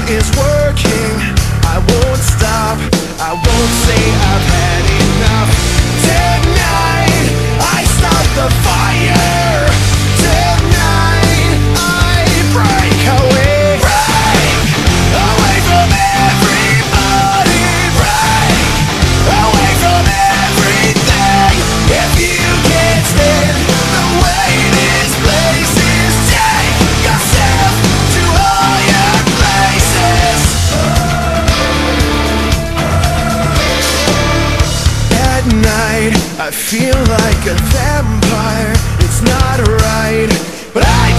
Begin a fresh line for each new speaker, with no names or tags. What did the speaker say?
is working. I won't stop, I won't say I've had enough. Tonight, I start the fire. Tonight, I break away. Break away from everybody. Break away from everything. If you can't stand the way this place is, take yourself to higher places. At night, I feel like a vampire. It's not right, but I